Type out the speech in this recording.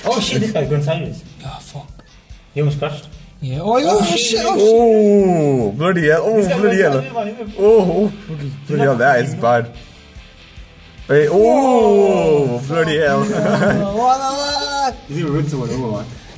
Oh shit, this guy's going sideways. Oh fuck. He almost crashed. Yeah. Oh shit. Oh, bloody hell. Oh, bloody hell. Oh, bloody hell, that is bad. Hey, oh, bloody hell. He's even ripped someone over, man.